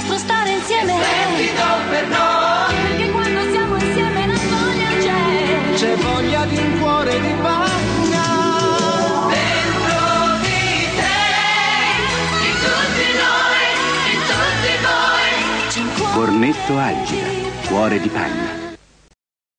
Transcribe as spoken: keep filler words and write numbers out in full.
nostro stare insieme è splendido per noi, perché quando siamo insieme la voglia c'è. C'è voglia di un cuore di panna dentro di te, in tutti noi, in tutti voi. Cornetto Algida, cuore di panna.